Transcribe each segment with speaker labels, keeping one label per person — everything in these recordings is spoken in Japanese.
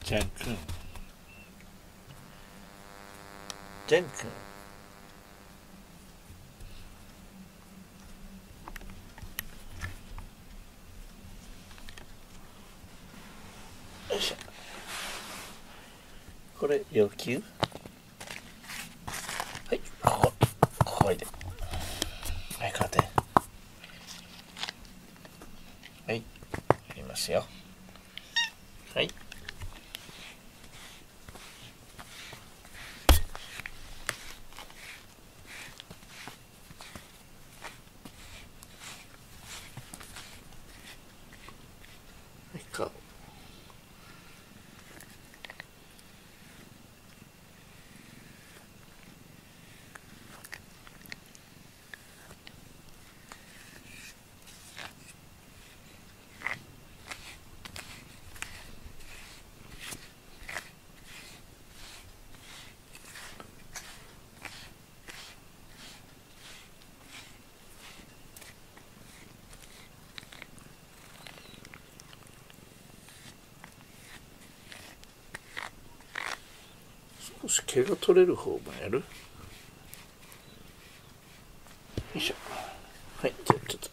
Speaker 1: ジャン君、ジャン君、よいしょ。これ要求。はい、ここおいで。はい、勝て。はい、やりますよ。はい。はい、顔。少し毛が取れる方もやる。よいしょ。はい、じゃあちょっと。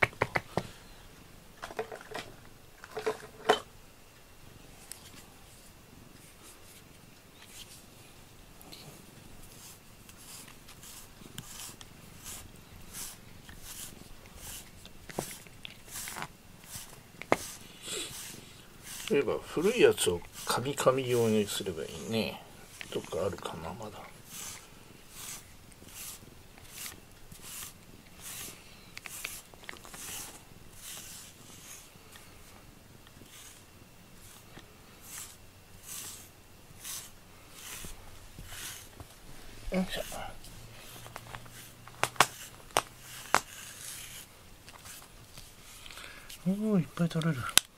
Speaker 1: そういえば古いやつをカミカミ用にすればいいね。どっかあるかな、まだ。よいしょ。おお、いっぱい取れる。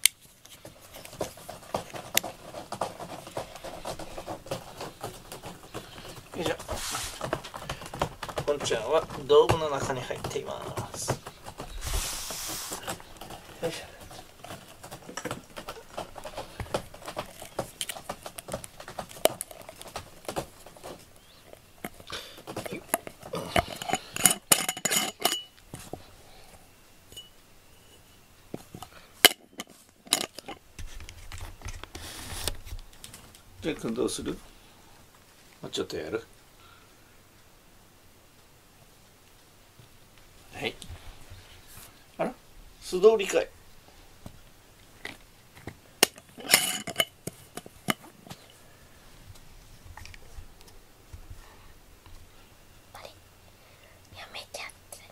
Speaker 1: よいしょ。ポンちゃんは道具の中に入っています。よいしょ。ジャン君どうする？もうちょっとやる？はい。あら？素通りかい。
Speaker 2: やめちゃ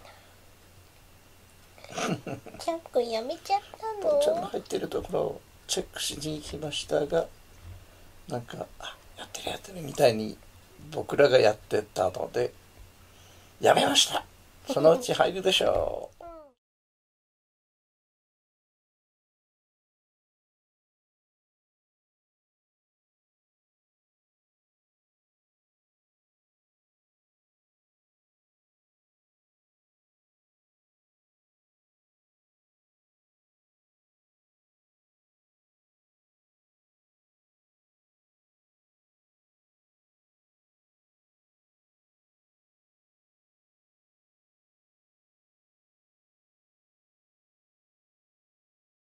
Speaker 2: ったな。ジャン君やめちゃったの？
Speaker 1: ポンちゃんの入ってるところをチェックしに行きましたが、なんかやってるみたいに僕らがやってたのでやめました。そのうち入るでしょう。